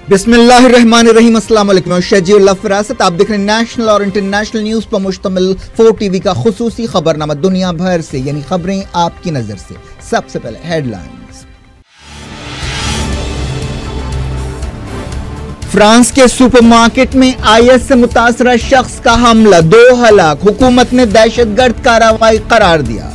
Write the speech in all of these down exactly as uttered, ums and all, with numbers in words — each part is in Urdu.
بسم اللہ الرحمن الرحیم۔ السلام علیکم، میں شجیع اللہ فراست، آپ دیکھ رہے ہیں نیشنل اور انٹرنیشنل نیوز پر مشتمل فور ٹی وی کا خصوصی خبرنامہ دنیا بھر سے، یعنی خبریں آپ کی نظر سے۔ سب سے پہلے ہیڈ لائنز۔ فرانس کے سپر مارکیٹ میں آئی ایس سے متاثرہ شخص کا حملہ، دو ہلاک، حکومت نے دہشت گرد کارروائی قرار دیا۔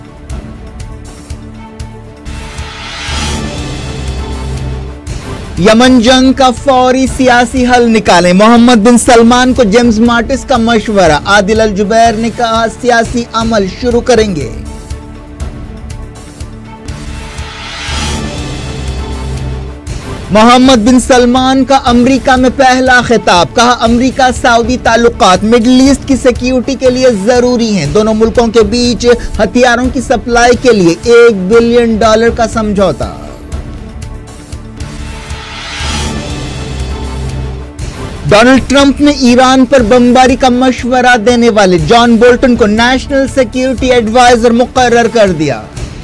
یمن جنگ کا فوری سیاسی حل نکالیں، محمد بن سلمان کو جیمز مارٹس کا مشورہ، عادل الجبیر نے کہا سیاسی عمل شروع کریں گے۔ محمد بن سلمان کا امریکہ میں پہلا خطاب، کہا امریکہ سعودی تعلقات مڈل ایسٹ کی سیکیورٹی کے لیے ضروری ہیں، دونوں ملکوں کے بیچ ہتھیاروں کی سپلائی کے لیے ایک بلین ڈالر کا سمجھوتا۔ ڈونلڈ ٹرمپ نے ایران پر بمباری کا مشورہ دینے والے جان بولٹن کو نیشنل سیکیورٹی ایڈوائزر مقرر کر دیا۔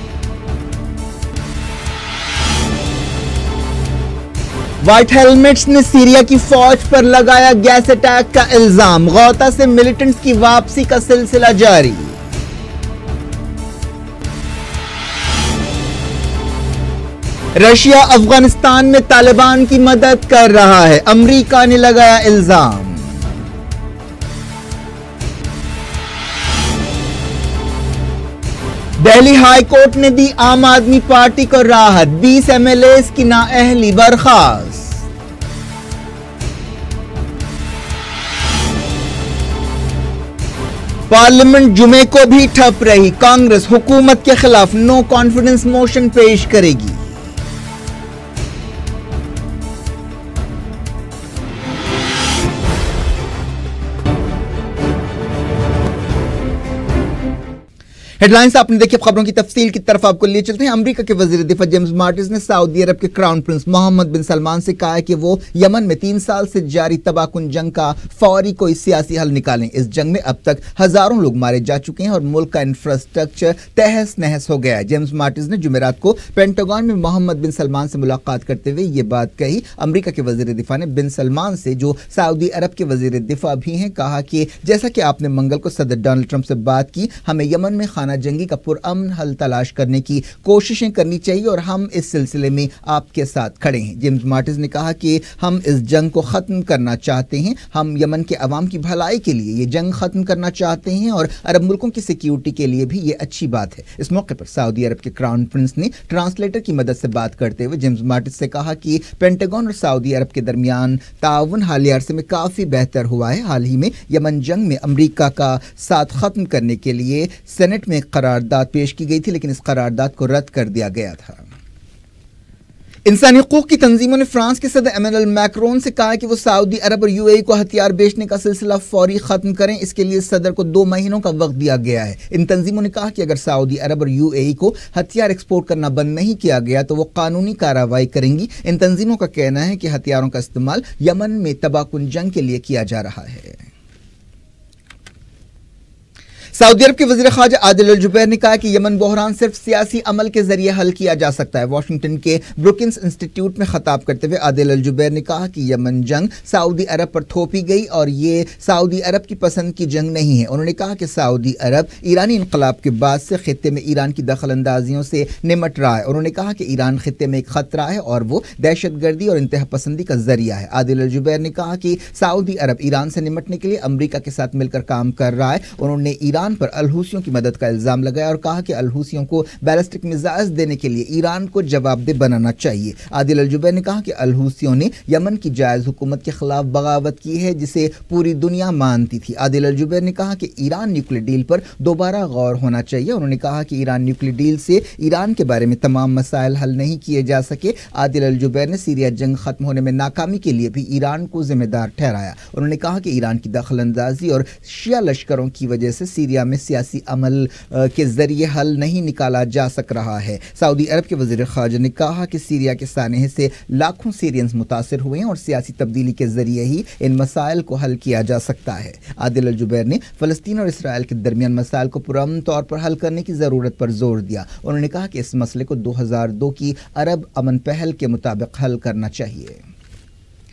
وائٹ ہیلمٹس نے سیریا کی فوج پر لگایا گیس اٹیک کا الزام، غوطہ سے ملیٹنٹس کی واپسی کا سلسلہ جاری۔ رشیا افغانستان میں طالبان کی مدد کر رہا ہے، امریکہ نے لگایا الزام۔ دہلی ہائی کورٹ نے دی عام آدمی پارٹی کو راحت، بیس ایم ایل ایز کی نااہلی برخاست۔ پارلیمنٹ جمعے کو بھی ٹھپ رہی، کانگریس حکومت کے خلاف نو کانفیڈنس موشن پیش کرے گی۔ ہیڈ لائنز آپ نے دیکھی، خبروں کی تفصیل کی طرف آپ کو لے چلتے ہیں۔ امریکہ کے وزیر دفاع جیمز مارٹس نے سعودی عرب کے crown prince Mohammed bin Salman سے کہا ہے کہ وہ یمن میں تین سال سے جاری تباہ کن جنگ کا فوری کوئی سیاسی حل نکالیں۔ اس جنگ میں اب تک ہزاروں لوگ مارے جا چکے ہیں اور ملک کا انفراسٹرکچر تہس نہس ہو گیا ہے۔ جیمز مارٹس نے جمعرات کو پینٹاگون میں محمد بن سلمان سے ملاقات کرتے ہوئے یہ بات کہی۔ امریکہ کے وزیر دفاع نے بن سلمان سے، جو سعودی عرب کے وزیر دفاع بھی ہیں، کہا کہ جیسا کہ آپ نے منگل کو صدر ڈونلڈ ٹرمپ سے بات کی، ہمیں یمن میں خانہ جنگی کا پر امن حل تلاش کرنے کی کوششیں کرنی چاہیے اور ہم اس سلسلے میں آپ کے ساتھ کھڑے ہیں۔ جیمز مارٹس نے کہا کہ ہم اس جنگ کو ختم کرنا چاہتے ہیں، ہم یمن کے عوام کی بھلائی کے لیے یہ جنگ ختم کرنا چاہتے ہیں اور عرب ملکوں کی سیکیورٹی کے لیے بھی یہ اچھی بات ہے۔ اس موقع پر سعودی عرب کے کراؤن پرنس نے ٹرانسلیٹر کی مدد سے بات کرتے ہوئے جیمز مارٹس سے کہا کہ پینٹاگون اور سعودی عرب کے درمیان تعاون حالیہ عرصے میں کافی بہتر ہوا ہے۔ حال ہی میں یمن جنگ میں امریکہ کا ساتھ ختم کرنے کے لیے سینٹ میں قرارداد پیش کی گئی تھی، لیکن اس قرارداد کو رد کر دیا گیا تھا۔ انسانی حقوق کی تنظیموں نے فرانس کے صدر ایمینوئل میکرون سے کہا کہ وہ سعودی عرب اور یو اے ای کو ہتھیار بیچنے کا سلسلہ فوری ختم کریں، اس کے لیے صدر کو دو مہینوں کا وقت دیا گیا ہے۔ ان تنظیموں نے کہا کہ اگر سعودی عرب اور یو اے ای کو ہتھیار ایکسپورٹ کرنا بند نہیں کیا گیا تو وہ قانونی کارروائی کریں گی۔ ان تنظیموں کا کہنا ہے کہ ہتھیاروں کا استعمال یمن میں تباہ کن جنگ کے لیے کیا جا رہا ہے۔ سعودی عرب کے وزیر خارجہ عادل الجبیر نے کہا کہ یمن بحران صرف سیاسی عمل کے ذریعے حل کیا جا سکتا ہے۔ واشنگٹن کے بروکنز انسٹی ٹیوٹ میں خطاب کرتے ہوئے عادل الجبیر نے کہا کہ یمن جنگ سعودی عرب پر تھوپی گئی اور یہ سعودی عرب کی پسند کی جنگ نہیں ہے۔ انہوں نے کہا کہ سعودی عرب ایرانی انقلاب کے بعد سے خطے میں ایران کی دخل اندازیوں سے نمٹ رہا ہے۔ انہوں نے کہا کہ ایران خطے میں ایک خطرہ ہے اور وہ دہشت گردی اور انتہا پسندی کا ذریعہ ہے۔ عادل الجبیر نے کہا کہ سعودی عرب ایران سے نمٹنے کے لیے امریکہ کے ساتھ مل کر کام کر رہا ہے۔ انہوں نے ایران پر الحوثیوں کی مدد کا الزام لگایا اور کہا کہ الحوثیوں کو بیلسٹک میزائل دینے کے لیے ایران کو جواب دہ بنانا چاہیے۔ عادل الجبیر نے کہا کہ الحوثیوں نے یمن کی جائز حکومت کے خلاف بغاوت کی ہے جسے پوری دنیا مانتی تھی۔ عادل الجبیر نے کہا کہ ایران نیوکلیئر ڈیل پر دوبارہ غور ہونا چاہیے۔ انہوں نے کہا کہ ایران نیوکلیئر ڈیل سے ایران کے بارے میں تمام مسائل حل نہیں کیے جا سکے۔ عادل الجبیر نے سیریا جنگ ختم ہونے میں ناکامی کے لیے بھی ایران کو ذمہ دار ٹھہرایا۔ انہوں نے کہا کہ ایران کی دخل اندازی اور شیعہ لشکروں کی وجہ سے سیریا میں سیاسی عمل کے ذریعے حل نہیں نکالا جا سک رہا ہے۔ سعودی عرب کے وزیر خارجہ نے کہا کہ سیریا کے سانحے سے لاکھوں سیرینز متاثر ہوئے ہیں اور سیاسی تبدیلی کے ذریعے ہی ان مسائل کو حل کیا جا سکتا ہے۔ عادل الجبیر نے فلسطین اور اسرائیل کے درمیان مسائل کو پرامن طور پر حل کرنے کی ضرورت پر زور دیا۔ انہوں نے کہا کہ اس مسئلے کو دو ہزار دو کی عرب امن پہل کے مطابق حل کرنا چاہیے۔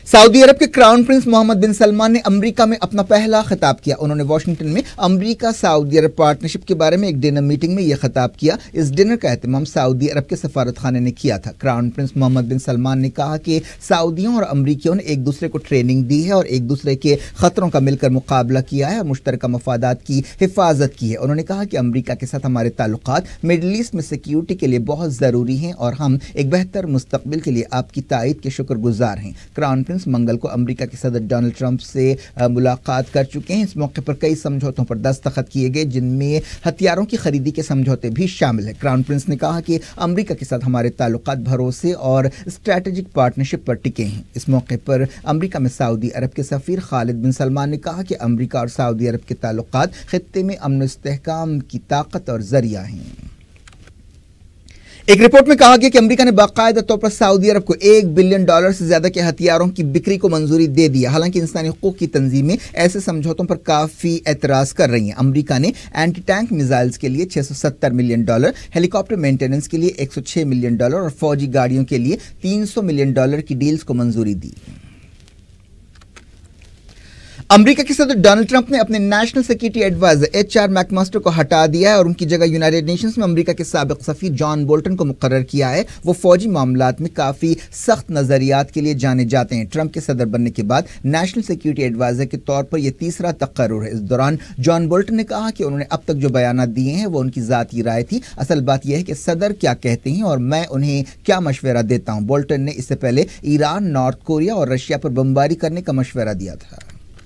سعودی عرب کے crown prince Mohammed bin Salman نے امریکہ میں اپنا پہلا خطاب کیا۔ انہوں نے واشنگٹن میں امریکہ سعودی عرب پارٹنرشپ کے بارے میں ایک ڈنر میٹنگ میں یہ خطاب کیا۔ اس ڈنر کا اہتمام سعودی عرب کے سفارت خانے نے کیا تھا۔ Crown prince Mohammed bin Salman نے کہا کہ سعودیوں اور امریکیوں نے ایک دوسرے کو ٹریننگ دی ہے اور ایک دوسرے کے خطروں کا مل کر مقابلہ کیا ہے اور مشترکہ مفادات کی حفاظت کی ہے۔ انہوں نے کہا کہ امریکہ کے ساتھ ہمارے تعلقات مڈل ایسٹ میں سیکیورٹی کے لیے بہت ضروری ہیں اور ہم ایک بہتر مستقبل کے لیے آپ کی تائید کے شکر گزار ہیں۔ کراؤن پرنس منگل کو امریکہ کے صدر ڈونلڈ ٹرمپ سے ملاقات کر چکے ہیں۔ اس موقع پر کئی سمجھوتوں پر دستخط کیے گئے جن میں ہتھیاروں کی خریدی کے سمجھوتے بھی شامل ہیں۔ کراؤن پرنس نے کہا کہ امریکہ کے ساتھ ہمارے تعلقات بھروسے اور اسٹریٹجک پارٹنرشپ پر ٹکے ہیں۔ اس موقع پر امریکہ میں سعودی عرب کے سفیر خالد بن سلمان نے کہا کہ امریکہ اور سعودی عرب کے تعلقات خطے میں امن و استحکام کی طاقت اور ذریعہ ہیں۔ ایک رپورٹ میں کہا گیا کہ امریکہ نے باقاعدہ طور پر سعودی عرب کو ایک بلین ڈالر سے زیادہ کے ہتھیاروں کی بکری کو منظوری دے دیا، حالانکہ انسانی حقوق کی تنظیمیں ایسے سمجھوتوں پر کافی اعتراض کر رہی ہیں۔ امریکہ نے اینٹی ٹینک میزائلز کے لیے چھ سو ستر million dollar, helicopter maintenance کے لیے ایک سو چھ ملین ڈالر اور فوجی گاڑیوں کے لیے تین سو ملین ڈالر کی ڈیلز کو منظوری دی۔ امریکہ کے صدر ڈونلڈ ٹرمپ نے اپنے national security adviser H R McMaster کو ہٹا دیا ہے اور ان کی جگہ یونائیٹڈ نیشنز میں امریکہ کے سابق سفیر جان بولٹن کو مقرر کیا ہے۔ وہ فوجی معاملات میں کافی سخت نظریات کے لیے جانے جاتے ہیں۔ ٹرمپ کے صدر بننے کے بعد نیشنل سیکورٹی ایڈوائزر کے طور پر یہ تیسرا تقرر ہے۔ اس دوران جان بولٹن نے کہا کہ انہوں نے اب تک جو بیانات دیے ہیں وہ ان کی ذاتی رائے تھی، اصل بات یہ ہے کہ صدر کیا کہتے ہیں اور میں انہیں کیا مشورہ دیتا ہوں۔ بولٹن نے اس سے پہلے ایران، نارتھ کوریا اور رشیا پر بمباری کرنے کا مشورہ دیا تھا۔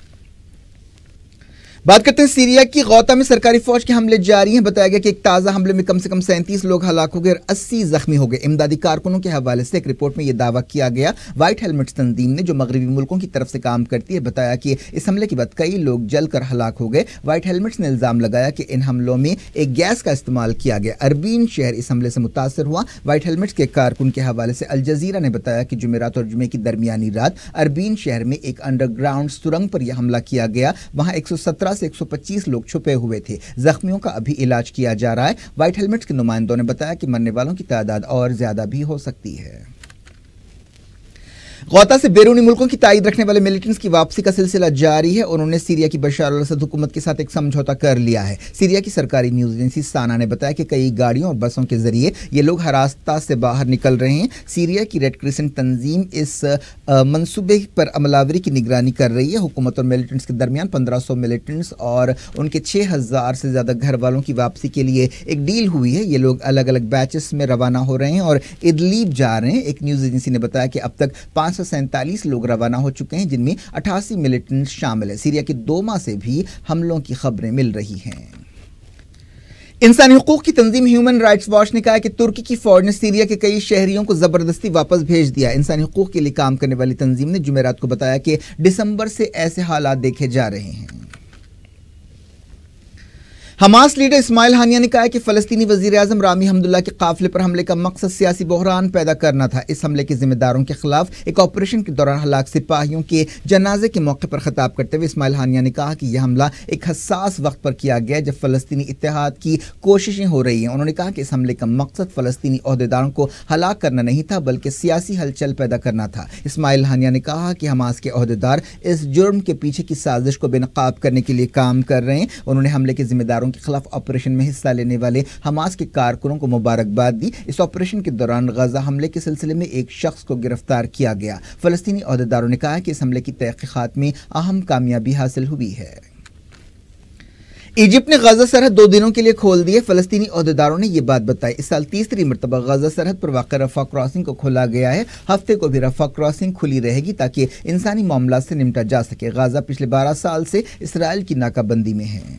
بات کرتے ہیں سیریا کی۔ غوطہ میں سرکاری فوج کے حملے جاری ہیں۔ بتایا گیا کہ ایک تازہ حملے میں کم سے کم سینتیس لوگ ہلاک ہو گئے اور اسی زخمی ہو گئے۔ امدادی کارکنوں کے حوالے سے ایک رپورٹ میں یہ دعویٰ کیا گیا۔ وائٹ ہیلمٹس تنظیم نے جو مغربی ملکوں کی طرف سے کام کرتی ہے بتایا کہ اس حملے کے بعد کئی لوگ جل کر ہلاک ہو گئے۔ وائٹ ہیلمٹس نے الزام لگایا کہ ان حملوں میں ایک گیس کا استعمال کیا گیا۔ اربین شہر اس حملے سے متاثر ہوا۔ وائٹ ہیلمٹس کے کارکن کے حوالے سے الجزیرہ نے بتایا کہ جمعرات اور جمعے کی درمیانی رات اربین شہر میں ایک انڈر گراؤنڈ سرنگ پر یہ حملہ کیا گیا۔ وہاں ایک سو سترہ سے ایک سو پچیس لوگ چھپے ہوئے تھے۔ زخمیوں کا ابھی علاج کیا جا رہا ہے۔ وائٹ ہیلمٹس کے نمائندوں نے بتایا کہ مرنے والوں کی تعداد اور زیادہ بھی ہو سکتی ہے۔ غوطہ سے بیرونی ملکوں کی تائید رکھنے والے ملیٹنٹس کی واپسی کا سلسلہ جاری ہے۔ انہوں نے سیریا کی بشار الاسد حکومت کے ساتھ ایک سمجھوتا کر لیا ہے۔ سیریا کی سرکاری نیوز ایجنسی سانا نے بتایا کہ کئی گاڑیوں اور بسوں کے ذریعے یہ لوگ ہراستہ سے باہر نکل رہے ہیں۔ سیریا کی ریڈ کرسنٹ تنظیم اس منصوبے پر عمل آوری کی نگرانی کر رہی ہے۔ حکومت اور ملیٹنٹس کے درمیان پندرہ سو ملیٹنٹس اور ان کے چھ ہزار سے زیادہ گھر والوں کی واپسی کے لیے ایک ڈیل ہوئی ہے۔ یہ لوگ الگ الگ بیچز میں روانہ ہو رہے ہیں اور ادلیب جا رہے ہیں۔ ایک نیوز ایجنسی نے بتایا کہ اب تک پانچ سو سینتالیس لوگ روانہ ہو چکے ہیں جن میں اٹھاسی ملیٹنٹس شامل ہیں۔ سیریا کے دوما سے بھی حملوں کی خبریں مل رہی ہیں۔ انسانی حقوق کی تنظیم ہیومن رائٹس واچ نے کہا کہ ترکی کی فوج نے سیریا کے کئی شہریوں کو زبردستی واپس بھیج دیا۔ انسانی حقوق کے لیے کام کرنے والی تنظیم نے جمعرات کو بتایا کہ دسمبر سے ایسے حالات دیکھے جا رہے ہیں۔ حماس لیڈر اسماعیل ہانیہ نے کہا کہ فلسطینی وزیر اعظم رامی حمداللہ کے قافلے پر حملے کا مقصد سیاسی بحران پیدا کرنا تھا۔ اس حملے کے ذمہ داروں کے خلاف ایک آپریشن کے دوران ہلاک سپاہیوں کے جنازے کے موقع پر خطاب کرتے ہوئے اسماعیل ہانیہ نے کہا کہ یہ حملہ ایک حساس وقت پر کیا گیا جب فلسطینی اتحاد کی کوششیں ہو رہی ہیں۔ انہوں نے کہا کہ اس حملے کا مقصد فلسطینی عہدیداروں کو ہلاک کرنا نہیں تھا بلکہ سیاسی ہلچل پیدا کرنا تھا۔ اسماعیل ہانیہ نے کہا کہ حماس کے عہدیدار اس جرم کے پیچھے کی سازش کو بے نقاب کرنے کے لیے کام کر رہے ہیں۔ انہوں نے حملے کے ذمہ داروں کے خلاف آپریشن میں حصہ لینے والے حماس کے کارکنوں کو مبارکباد دی۔ اس آپریشن کے دوران غزہ حملے کے سلسلے میں ایک شخص کو گرفتار کیا گیا۔ فلسطینی عہدیداروں نے کہا کہ اس حملے کی تحقیقات میں اہم کامیابی حاصل ہوئی ہے۔ ایجپٹ نے غزہ سرحد دو دنوں کے لیے کھول دی ہے۔ فلسطینی عہدیداروں نے یہ بات بتائی۔ اس سال تیسری مرتبہ غزہ سرحد پر واقع رفح کراسنگ کو کھولا گیا ہے۔ ہفتے کو بھی رفح کراسنگ کھلی رہے گی تاکہ انسانی معاملات سے نمٹا جا سکے۔ غزہ پچھلے بارہ سال سے اسرائیل کی ناکہ بندی میں ہے۔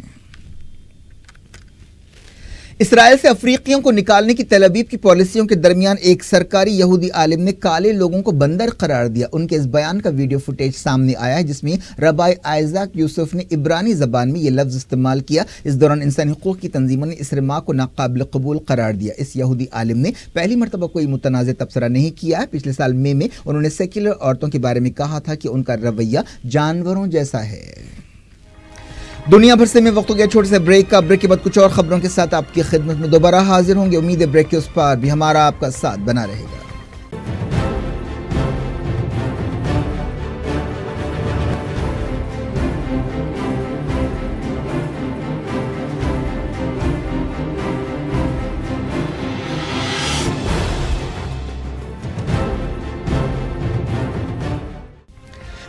اسرائیل سے افریقیوں کو نکالنے کی تل ابیب کی پالیسیوں کے درمیان ایک سرکاری یہودی عالم نے کالے لوگوں کو بندر قرار دیا۔ ان کے اس بیان کا ویڈیو فوٹیج سامنے آیا ہے جس میں ربائی آئزاک یوسف نے عبرانی زبان میں یہ لفظ استعمال کیا۔ اس دوران انسانی حقوق کی تنظیموں نے اس رماق کو ناقابل قبول قرار دیا۔ اس یہودی عالم نے پہلی مرتبہ کوئی متنازع تبصرہ نہیں کیا ہے۔ پچھلے سال مئی میں انہوں نے سیکولر عورتوں کے بارے میں کہا تھا کہ ان کا رویہ جانوروں جیسا ہے۔ دنیا بھر سے میں وقت ہو گیا چھوٹے سے بریک کا۔ بریک کے بعد کچھ اور خبروں کے ساتھ آپ کی خدمت میں دوبارہ حاضر ہوں گے۔ امید ہے بریک کے اس پار بھی ہمارا آپ کا ساتھ بنا رہے گا۔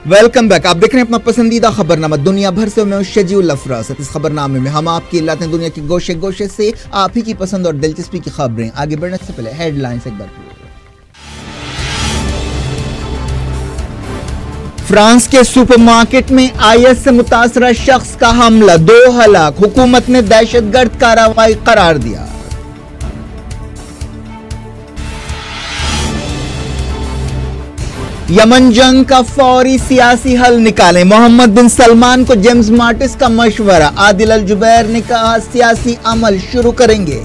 Welcome back. आप देख रहे हैं अपना पसंदीदा खबरनामा दुनिया भर से। मैं शजीउल अफरासत। इस खबरनामे में हम आपकी लाते हैं दुनिया के गोशे गोशे से आप ही की पसंद और दिलचस्पी की खबरें। आगे बढ़ने से पहले हेडलाइंस एक बार। फ्रांस के सुपरमार्केट में आईएस से मुतासरा शख्स का हमला, दो हलाक, हुकूमत ने दहशतगर्द कार्रवाई करार दिया। यमन जंग का फौरी सियासी हल निकालें, मोहम्मद बिन सलमान को जेम्स माटिस का मशवरा। आदिल अल जुबैर ने कहा सियासी अमल शुरू करेंगे।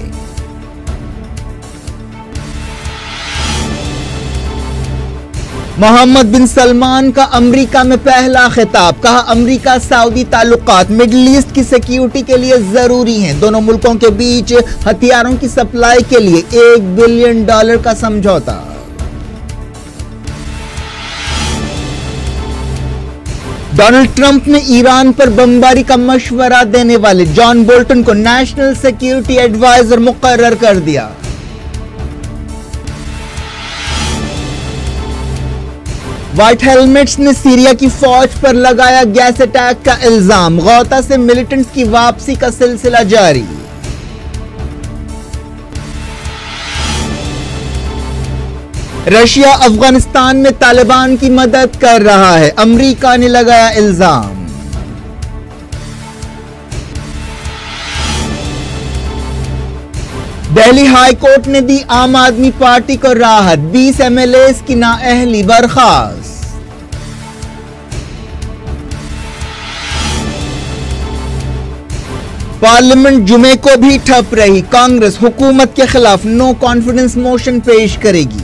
मोहम्मद बिन सलमान का अमेरिका में पहला खिताब, कहा अमेरिका सऊदी ताल्लुकात मिडिल ईस्ट की सिक्योरिटी के लिए जरूरी हैं। दोनों मुल्कों के बीच हथियारों की सप्लाई के लिए एक बिलियन डॉलर का समझौता। डोनाल्ड ट्रंप ने ईरान पर बमबारी का मशवरा देने वाले जॉन बोल्टन को नेशनल सिक्योरिटी एडवाइजर मुकर्रर कर दिया। व्हाइट हेलमेट्स ने सीरिया की फौज पर लगाया गैस अटैक का इल्जाम, गौता से मिलिटेंट्स की वापसी का सिलसिला जारी। रशिया अफगानिस्तान में तालिबान की मदद कर रहा है, अमेरिका ने लगाया इल्जाम। दिल्ली हाई कोर्ट ने दी आम आदमी पार्टी को राहत, बीस एमएलए की नाअहली बर्खास्त। पार्लियामेंट जुमे को भी ठप रही, कांग्रेस हुकूमत के खिलाफ नो कॉन्फिडेंस मोशन पेश करेगी।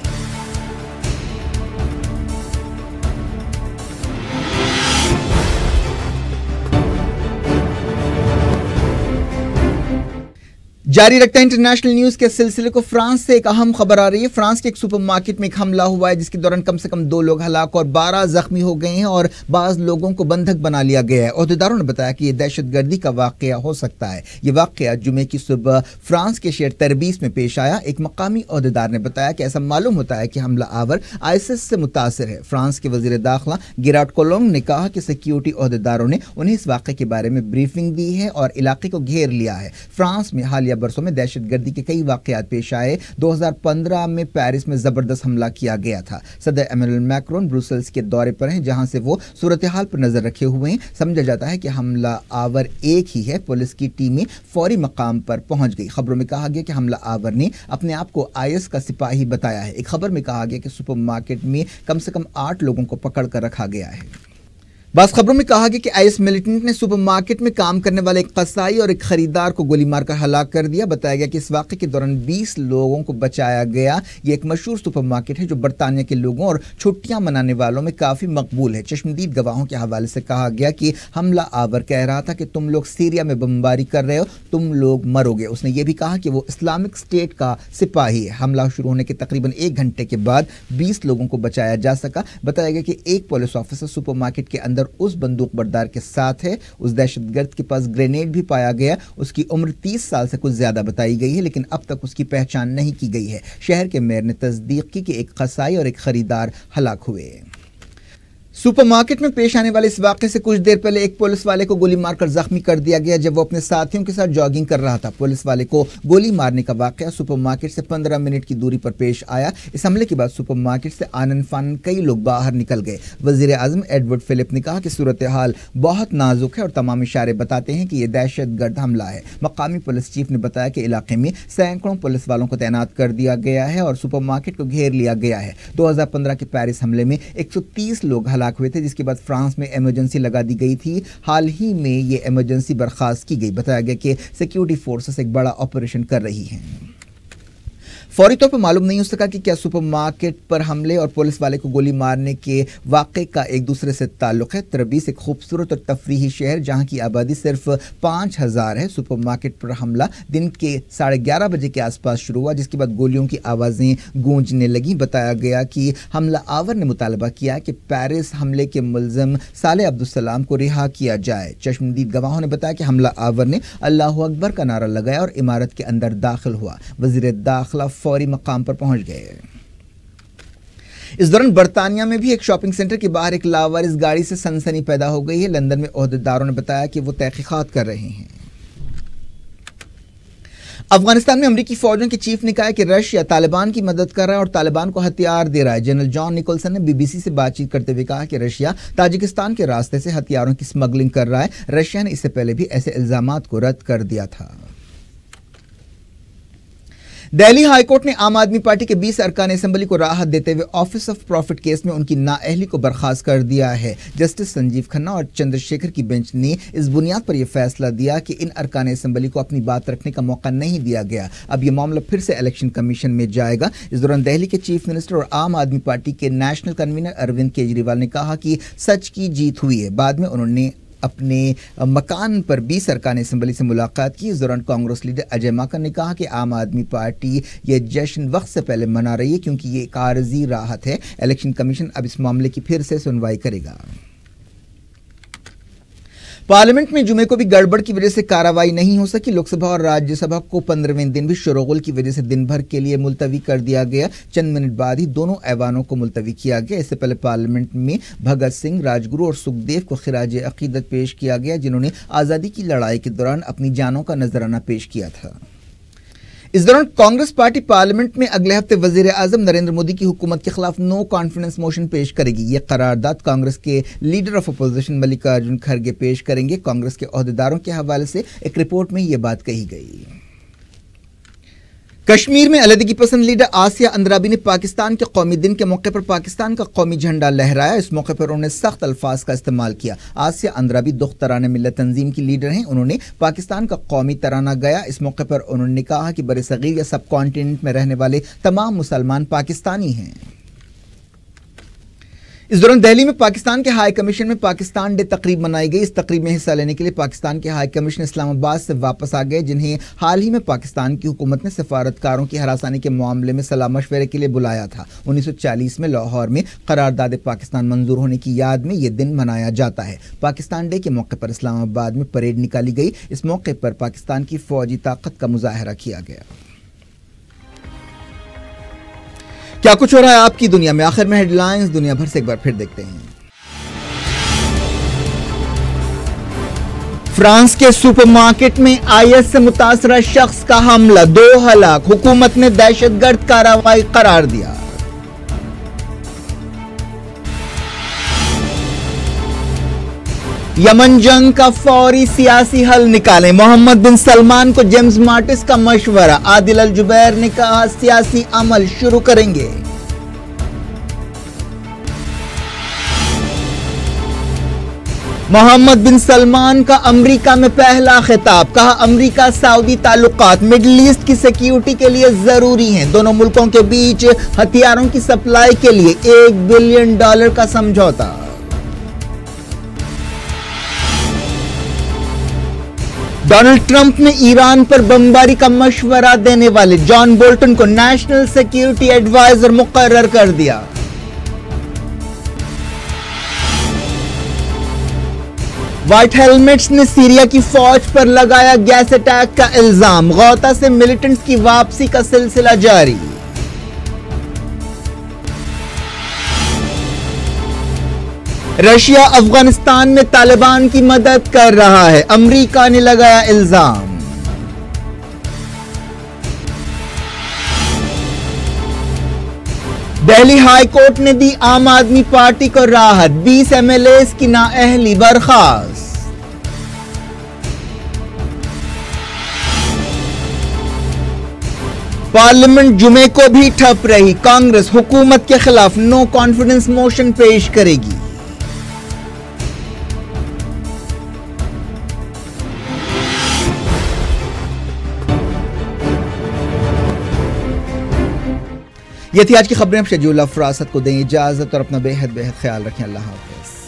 जारी रखता है इंटरनेशनल न्यूज के सिलसिले को। फ्रांस से एक अहम खबर आ रही है। फ्रांस के एक सुपरमार्केट में एक हमला हुआ है जिसके दौरान कम से कम दो लोग हलाक और बारह जख्मी हो गए हैं और बाज लोगों को बंधक बना लिया गया है। अहदेदारों ने बताया कि यह दहशतगर्दी का वाकया हो सकता है। यह वाकया जुमे की सुबह फ्रांस के शहर तरबीस में पेश आया। एक मकामी अहदेदार ने बताया कि ऐसा मालूम होता है कि हमला आवर आईएस से मुतासिर है। फ्रांस के वजीर दाखिला गिराट कोलोंग ने कहा कि सिक्योरिटी अहदेदारों ने उन्हें इस वाकये के बारे में ब्रीफिंग दी है और इलाके को घेर लिया है। फ्रांस में हालिया बरसों में दहशतगर्दी के कई वाकयात पेश आए। दो हज़ार पंद्रह में पेरिस में जबरदस्त हमला किया गया था। सदर इमैनुअल मैक्रोन ब्रुसेल्स के दौरे पर हैं जहां से वो सूरत हाल पर नजर रखे हुए हैं। समझा जाता है कि हमला आवर एक ही है। पुलिस की टीमें फौरी मकाम पर पहुंच गई। खबरों में कहा गया कि हमला आवर ने अपने आप को आईएस का सिपाही बताया है। एक खबर में कहा गया कि सुपरमार्केट में कम से कम आठ लोगों को पकड़ कर रखा गया है। बस खबरों में कहा गया कि आईएस मिलिटेंट ने सुपरमार्केट में काम करने वाले एक कसाई और एक खरीदार को गोली मारकर हलाक कर दिया। बताया गया कि इस वाक़े के दौरान बीस लोगों को बचाया गया। ये एक मशहूर सुपरमार्केट है जो बरतानिया के लोगों और छुट्टियां मनाने वालों में काफ़ी मकबूल है। चश्मदीद गवाहों के हवाले से कहा गया कि हमला आवर कह रहा था कि तुम लोग सीरिया में बमबारी कर रहे हो, तुम लोग मरोगे। उसने ये भी कहा कि वो इस्लामिक स्टेट का सिपाही है। हमला शुरू होने के तकरीबन एक घंटे के बाद बीस लोगों को बचाया जा सका। बताया गया कि एक पुलिस ऑफिसर सुपरमार्केट के अंदर उस बंदूक बरदार के साथ है। उस दहशतगर्द के पास ग्रेनेड भी पाया गया। उसकी उम्र तीस साल से कुछ ज्यादा बताई गई है लेकिन अब तक उसकी पहचान नहीं की गई है। शहर के मेयर ने तस्दीक की कि एक कसाई और एक खरीदार हलाक हुए। सुपरमार्केट में पेश आने वाले इस वाक़े से कुछ देर पहले एक पुलिस वाले को गोली मारकर जख्मी कर दिया गया जब वो अपने साथियों के साथ जॉगिंग कर रहा था। पुलिस वाले को गोली मारने का वाक़या सुपरमार्केट से पंद्रह मिनट की दूरी पर पेश आया। इस हमले के बाद सुपरमार्केट से आनन फानन कई लोग बाहर निकल गए। वज़ीर आज़म एडवर्ड फिलिप ने कहा कि सूरत हाल बहुत नाजुक है और तमाम इशारे बताते हैं कि यह दहशतगर्द हमला है। मकामी पुलिस चीफ ने बताया कि इलाके में सैकड़ों पुलिस वालों को तैनात कर दिया गया है और सुपरमार्केट को घेर लिया गया है। दो हज़ार पंद्रह के पेरिस हमले में एक सौ तीस लोग हलाक हुए थे जिसके बाद फ्रांस में इमरजेंसी लगा दी गई थी। हाल ही में ये इमरजेंसी बर्खास्त की गई। बताया गया कि सिक्योरिटी फोर्सेस एक बड़ा ऑपरेशन कर रही हैं। फौरी तौर पर मालूम नहीं हो सका कि क्या सुपरमार्केट पर हमले और पुलिस वाले को गोली मारने के वाक़े का एक दूसरे से ताल्लुक है। तरबीस एक खूबसूरत और तफरीही शहर जहां की आबादी सिर्फ पाँच हज़ार है। सुपरमार्केट पर हमला दिन के साढ़े ग्यारह बजे के आसपास शुरू हुआ जिसके बाद गोलियों की आवाज़ें गूंजने लगीं। बताया गया कि हमला आवर ने मुतालबा किया कि पेरिस हमले के मुलज़िम सालेह अब्दुलसलाम को रिहा किया जाए। चश्मदीद गवाहों ने बताया कि हमला आवर ने अल्लाहु अकबर का नारा लगाया और इमारत के अंदर दाखिल हुआ। वज़ीर दाखिला फौरी मकाम पर पहुंच गए। اس دوران برطانیہ میں بھی ایک شاپنگ سینٹر کے باہر ایک لاوارث گاڑی سے سنسنی پیدا ہو گئی ہے۔ لندن میں عہدیداروں نے بتایا کہ وہ تحقیقات کر رہے ہیں۔ افغانستان میں امریکی فوجوں کے چیف نے کہا کہ رشیا طالبان کی مدد کر رہا ہے اور طالبان کو ہتھیار دے رہا ہے۔ جنرل جان نکولسن نے بی بی سی سے بات چیت کرتے ہوئے کہا کہ رشیا تاجکستان کے راستے سے ہتھیاروں کی سمگلنگ کر رہا ہے۔ رشیا نے اس سے پہلے بھی ایسے الزامات کو رد کر دیا تھا۔ دہلی ہائی کورٹ نے عام آدمی پارٹی کے بیس ارکان اسمبلی کو راحت دیتے ہوئے آفس آف پروفٹ کیس میں ان کی نااہلی کو برخاست کر دیا ہے۔ جسٹس سنجیو کھنہ اور چندر شیکھر کی بینچ نے اس بنیاد پر یہ فیصلہ دیا کہ ان ارکان اسمبلی کو اپنی بات رکھنے کا موقع نہیں دیا گیا۔ اب یہ معاملہ پھر سے الیکشن کمیشن میں جائے گا۔ اس دوران دہلی کے چیف منسٹر اور عام آدمی پارٹی کے نیشنل کنوینر اروند کیجریوال نے کہا کہ سچ کی جیت ہوئی ہے۔ بعد میں انہوں نے اپنے مکان پر بیس ارکان اسمبلی سے ملاقات کی۔ اس دوران کانگریس لیڈر اجے ماکن نے کہا کہ عام آدمی پارٹی یہ جشن وقت سے پہلے منا رہی ہے کیونکہ یہ ایک عارضی راحت ہے۔ الیکشن کمیشن اب اس معاملے کی پھر سے سنوائی کرے گا۔ پارلیمنٹ میں جمعے کو بھی گڑبڑ کی وجہ سے کارروائی نہیں ہو سکی۔ لوک سبھا اور راجیہ سبھا کو پندرہویں دن بھی شورغل کی وجہ سے دن بھر کے لیے ملتوی کر دیا گیا۔ چند منٹ بعد ہی دونوں ایوانوں کو ملتوی کیا گیا۔ اس سے پہلے پارلیمنٹ میں بھگت سنگھ، راجگرو اور سکھدیو کو خراج عقیدت پیش کیا گیا، جنہوں نے آزادی کی لڑائی کے دوران اپنی جانوں کا نذرانہ پیش کیا تھا۔ اس دوران کانگریس پارٹی پارلیمنٹ میں اگلے ہفتے وزیر اعظم نریندر مودی کی حکومت کے خلاف نو کانفیڈنس موشن پیش کرے گی۔ یہ قرارداد کانگریس کے leader of opposition Mallikarjun Kharge پیش کریں گے۔ کانگریس کے عہدیداروں کے حوالے سے ایک رپورٹ میں یہ بات کہی گئی۔ کشمیر میں علیحدگی پسند لیڈر آسیہ اندرابی نے پاکستان کے قومی دن کے موقع پر پاکستان کا قومی جھنڈا لہرایا۔ اس موقع پر انہوں نے سخت الفاظ کا استعمال کیا۔ آسیہ اندرابی دخترانہ ملت تنظیم کی لیڈر ہیں۔ انہوں نے پاکستان کا قومی ترانہ گایا۔ اس موقع پر انہوں نے کہا کہ برصغیر یا سب کانٹیننٹ میں رہنے والے تمام مسلمان پاکستانی ہیں۔ اس دوران دہلی میں پاکستان کے ہائی کمیشن میں پاکستان ڈے تقریب منائی گئی۔ اس تقریب میں حصہ لینے کے لیے پاکستان کے ہائی کمیشن اسلام آباد سے واپس آ گئے، جنہیں حال ہی میں پاکستان کی حکومت نے سفارتکاروں کی ہراسانی کے معاملے میں صلاح مشورے کے لیے بلایا تھا۔ انیس سو چالیس میں لاہور میں قرارداد پاکستان منظور ہونے کی یاد میں یہ دن منایا جاتا ہے۔ پاکستان ڈے کے موقع پر اسلام آباد میں پریڈ نکالی گئی۔ اس موقع پر پاکستان کی فوجی طاقت کا مظاہرہ کیا گیا۔ کیا کچھ ہو رہا ہے آپ کی دنیا میں؟ آخر میں ہیڈ لائنز دنیا بھر سے ایک بار پھر دیکھتے ہیں۔ فرانس کے سپر مارکیٹ میں آئی ایس سے متاثرہ شخص کا حملہ، دو ہلاک، حکومت نے دہشت گرد کارروائی قرار دیا۔ یمن جنگ کا فوری سیاسی حل نکالیں، محمد بن سلمان کو جیمز مارٹس کا مشورہ۔ عادل الجبیر نے کہا سیاسی عمل شروع کریں گے۔ محمد بن سلمان کا امریکہ میں پہلا خطاب، کہا امریکہ سعودی تعلقات مڈل ایسٹ کی سیکیورٹی کے لیے ضروری ہیں۔ دونوں ملکوں کے بیچ ہتھیاروں کی سپلائی کے لیے ایک بلین ڈالر کا سمجھوتا۔ ڈونلڈ ٹرمپ نے ایران پر بمباری کا مشورہ دینے والے جان بولٹن کو نیشنل سیکیورٹی ایڈوائزر مقرر کر دیا۔ وائٹ ہیلمٹس نے سیریا کی فوج پر لگایا گیس اٹیک کا الزام، غوطہ سے ملیٹنٹس کی واپسی کا سلسلہ جاری۔ رشیا افغانستان میں طالبان کی مدد کر رہا ہے، امریکہ نے لگایا الزام۔ دہلی ہائی کورٹ نے دی عام آدمی پارٹی کو راحت، بیس ایم ایل ایز کی نااہلی برخاست۔ پارلیمنٹ جمعے کو بھی ٹھپ رہی، کانگریس حکومت کے خلاف نو کانفیڈنس موشن پیش کرے گی۔ یہ تھی آج کی خبریں۔ اب شجیع اللہ فراست کو دیں اجازت اور اپنا بے حد بے حد خیال رکھیں۔ اللہ حافظ۔